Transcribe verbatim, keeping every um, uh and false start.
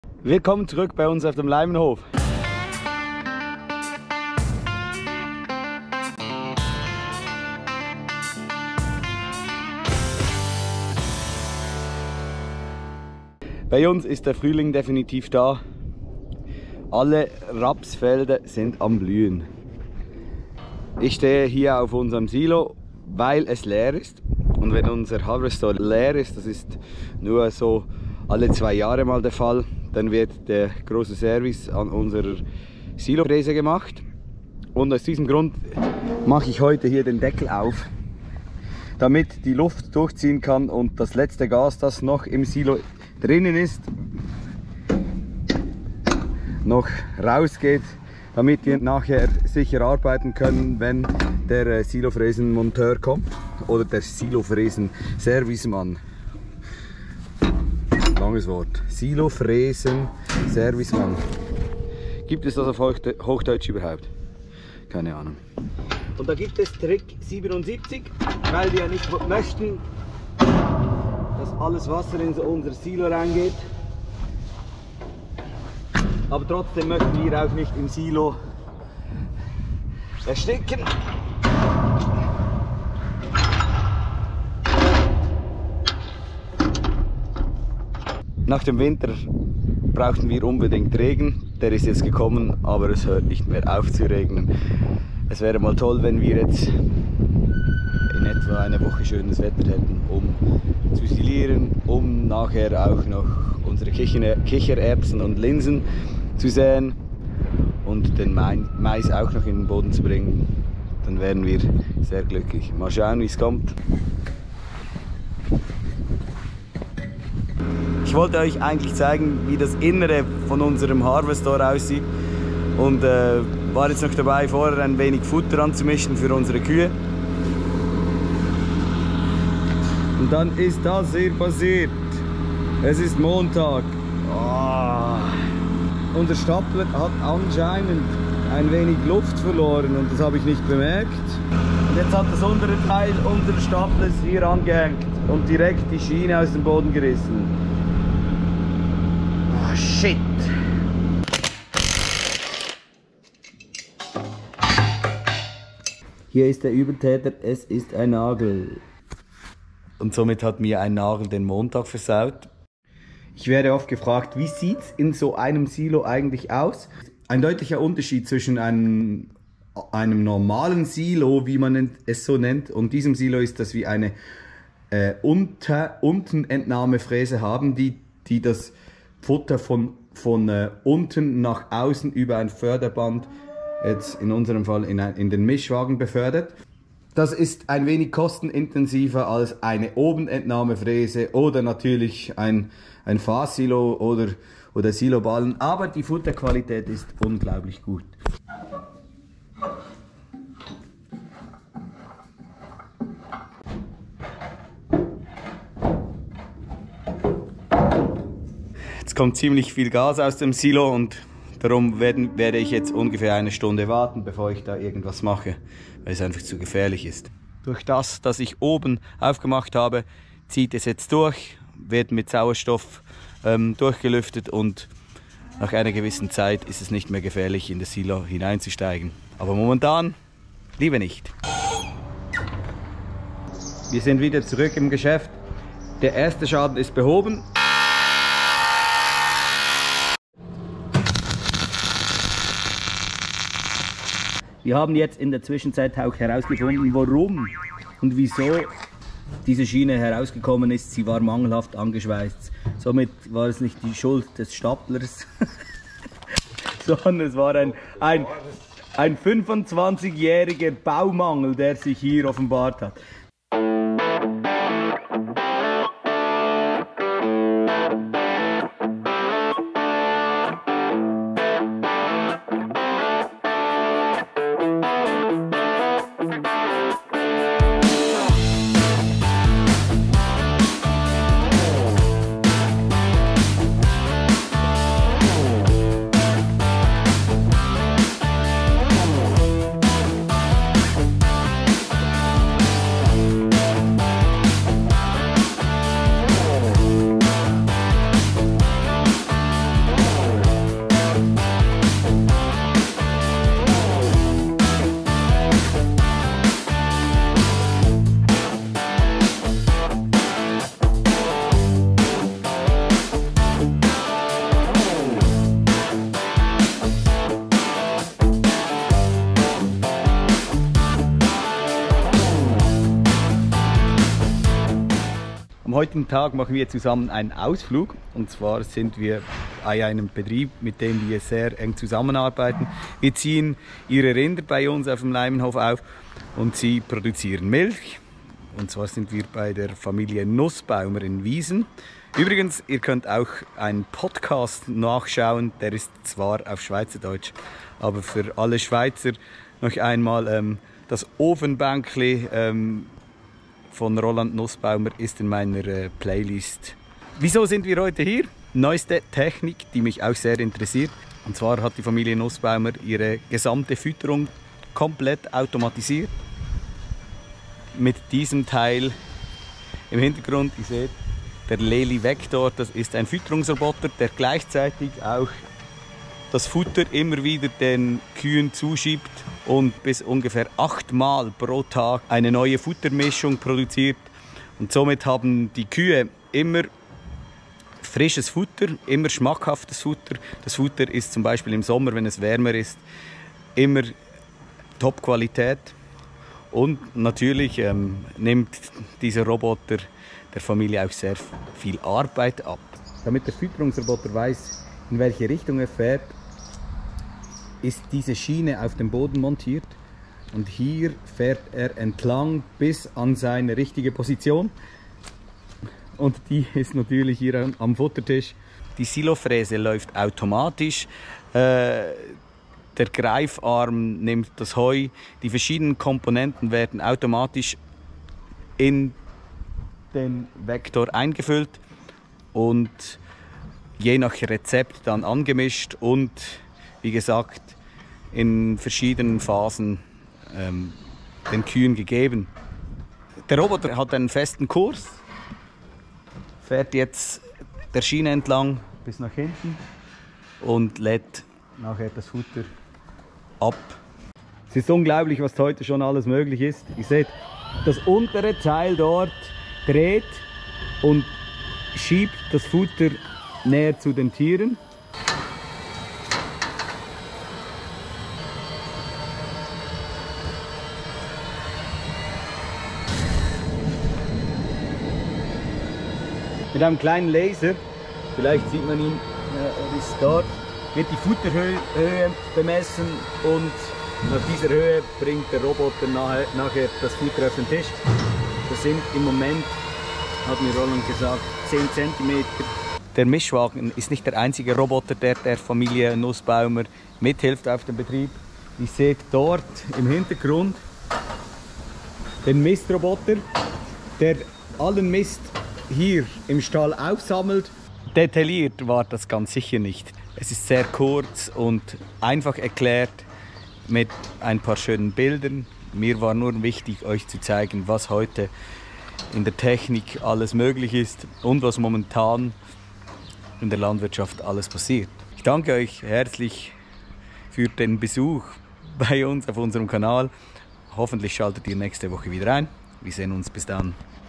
Willkommen zurück bei uns auf dem Leimenhof. Bei uns ist der Frühling definitiv da. Alle Rapsfelder sind am Blühen. Ich stehe hier auf unserem Silo, weil es leer ist. Und wenn unser Harvester leer ist, das ist nur so alle zwei Jahre mal der Fall, dann wird der große Service an unserer Silofräse gemacht. Und aus diesem Grund mache ich heute hier den Deckel auf, damit die Luft durchziehen kann und das letzte Gas, das noch im Silo drinnen ist, noch rausgeht, damit wir nachher sicher arbeiten können, wenn der Silofräsenmonteur kommt oder der Silofräsen-Servicemann. Langes Wort. Silofräsen-Servicemann. Gibt es das auf Hochdeutsch überhaupt? Keine Ahnung. Und da gibt es Trick siebenundsiebzig, weil wir nicht möchten, dass alles Wasser in unser Silo reingeht. Aber trotzdem möchten wir auch nicht im Silo ersticken. Nach dem Winter brauchten wir unbedingt Regen. Der ist jetzt gekommen, aber es hört nicht mehr auf zu regnen. Es wäre mal toll, wenn wir jetzt in etwa eine Woche schönes Wetter hätten, um zu silieren, um nachher auch noch unsere Kichererbsen und Linsen zu säen und den Mais auch noch in den Boden zu bringen. Dann wären wir sehr glücklich. Mal schauen, wie es kommt. Ich wollte euch eigentlich zeigen, wie das Innere von unserem Harvester aussieht und äh, war jetzt noch dabei, vorher ein wenig Futter anzumischen für unsere Kühe. Und dann ist das hier passiert. Es ist Montag. Oh. Unser Stapler hat anscheinend ein wenig Luft verloren und das habe ich nicht bemerkt. Und jetzt hat das untere Teil unseres Staplers hier angehängt und direkt die Schiene aus dem Boden gerissen. Oh shit! Hier ist der Übeltäter, es ist ein Nagel. Und somit hat mir ein Nagel den Montag versaut. Ich werde oft gefragt, wie sieht es in so einem Silo eigentlich aus? Ein deutlicher Unterschied zwischen einem, einem normalen Silo, wie man es so nennt, und diesem Silo ist, dass wir eine äh, unter, Untenentnahmefräse haben, die, die das Futter von, von äh, unten nach außen über ein Förderband, jetzt in unserem Fall in, ein, in den Mischwagen befördert. Das ist ein wenig kostenintensiver als eine Obenentnahmefräse oder natürlich ein, ein Fassilo oder, oder Siloballen, aber die Futterqualität ist unglaublich gut. Jetzt kommt ziemlich viel Gas aus dem Silo und darum werden, werde ich jetzt ungefähr eine Stunde warten, bevor ich da irgendwas mache, weil es einfach zu gefährlich ist. Durch das, dass ich oben aufgemacht habe, zieht es jetzt durch, wird mit Sauerstoff ähm, durchgelüftet und nach einer gewissen Zeit ist es nicht mehr gefährlich, in das Silo hineinzusteigen. Aber momentan lieber nicht. Wir sind wieder zurück im Geschäft. Der erste Schaden ist behoben. Wir haben jetzt in der Zwischenzeit auch herausgefunden, warum und wieso diese Schiene herausgekommen ist. Sie war mangelhaft angeschweißt. Somit war es nicht die Schuld des Staplers, sondern es war ein, ein, ein fünfundzwanzigjähriger Baumangel, der sich hier offenbart hat. heutigen Tag machen wir zusammen einen Ausflug. Und zwar sind wir bei einem Betrieb, mit dem wir sehr eng zusammenarbeiten. Wir ziehen ihre Rinder bei uns auf dem Leimenhof auf und sie produzieren Milch. Und zwar sind wir bei der Familie Nussbaumer in Wiesen. Übrigens, ihr könnt auch einen Podcast nachschauen, der ist zwar auf Schweizerdeutsch, aber für alle Schweizer noch einmal ähm, das Ofenbänkli ähm, von Roland Nussbaumer ist in meiner äh, Playlist. Wieso sind wir heute hier? Neueste Technik, die mich auch sehr interessiert. Und zwar hat die Familie Nussbaumer ihre gesamte Fütterung komplett automatisiert. Mit diesem Teil im Hintergrund, ihr seht, der Leli Vector, das ist ein Fütterungsroboter, der gleichzeitig auch das Futter immer wieder den Kühen zuschiebt und bis ungefähr achtmal pro Tag eine neue Futtermischung produziert. Und somit haben die Kühe immer frisches Futter, immer schmackhaftes Futter. Das Futter ist zum Beispiel im Sommer, wenn es wärmer ist, immer Top-Qualität. Und natürlich ähm, nimmt dieser Roboter der Familie auch sehr viel Arbeit ab. Damit der Fütterungsroboter weiß, in welche Richtung er fährt, ist diese Schiene auf dem Boden montiert. Und hier fährt er entlang bis an seine richtige Position. Und die ist natürlich hier am Futtertisch. Die Silofräse läuft automatisch. Äh, Der Greifarm nimmt das Heu. Die verschiedenen Komponenten werden automatisch in den Vektor eingefüllt und je nach Rezept dann angemischt und wie gesagt in verschiedenen Phasen ähm, den Kühen gegeben. Der Roboter hat einen festen Kurs, fährt jetzt der Schiene entlang bis nach hinten und lädt nachher das Futter ab. Es ist unglaublich, was heute schon alles möglich ist. Ihr seht, das untere Teil dort dreht und schiebt das Futter näher zu den Tieren. Mit einem kleinen Laser, vielleicht sieht man ihn, er ist dort, wird die Futterhöhe Höhe bemessen und nach dieser Höhe bringt der Roboter nachher, nachher das Futter auf den Tisch. Das sind im Moment, hat mir Roland gesagt, zehn Zentimeter. Der Mischwagen ist nicht der einzige Roboter, der der Familie Nussbaumer mithilft auf dem Betrieb. Ihr seht dort im Hintergrund den Mistroboter, der allen Mist hier im Stall aufsammelt. Detailliert war das ganz sicher nicht. Es ist sehr kurz und einfach erklärt mit ein paar schönen Bildern. Mir war nur wichtig, euch zu zeigen, was heute in der Technik alles möglich ist und was momentan in der Landwirtschaft alles passiert. Ich danke euch herzlich für den Besuch bei uns auf unserem Kanal. Hoffentlich schaltet ihr nächste Woche wieder ein. Wir sehen uns bis dann.